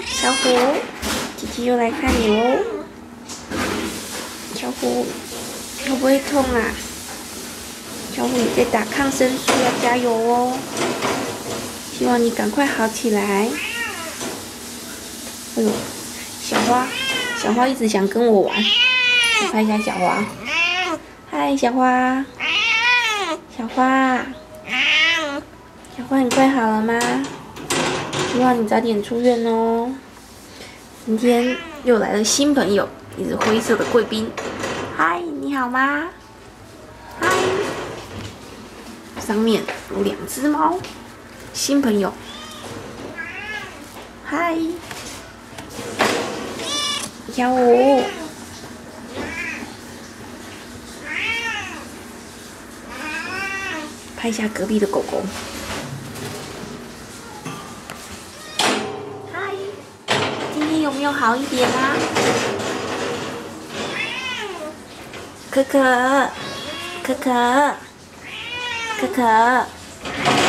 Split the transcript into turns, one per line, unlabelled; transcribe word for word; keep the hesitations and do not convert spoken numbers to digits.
小虎，姐姐又来看你喽。小虎，会不会痛啊？小虎，你在打抗生素，要加油哦。希望你赶快好起来。哎呦，小花，小花一直想跟我玩，我拍一下小花。嗨，小花，小花，小花，你快好了吗？希望你早点出院哦。今天又来了新朋友，一只灰色的贵宾。嗨，你好吗？嗨，上面有两只猫，新朋友。嗨，小五，拍一下隔壁的狗狗。嗨，今天有没有好一点啊？可可，可可，可可。